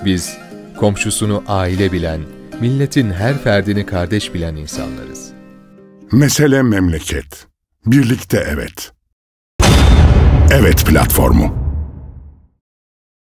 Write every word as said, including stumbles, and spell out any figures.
Biz, komşusunu aile bilen, milletin her ferdini kardeş bilen insanlarız. Mesele memleket. Birlikte evet. Evet platformu.